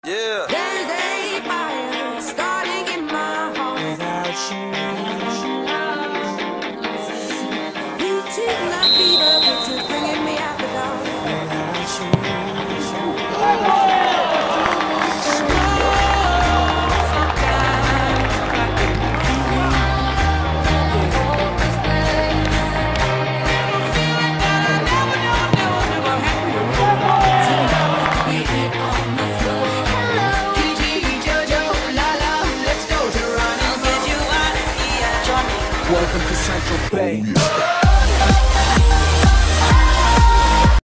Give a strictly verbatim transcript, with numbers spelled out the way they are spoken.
Yeah. There's a fire starting in my heart without you. Reaching my fever, but you're bringing me out the dark without you. Welcome to Central Bay.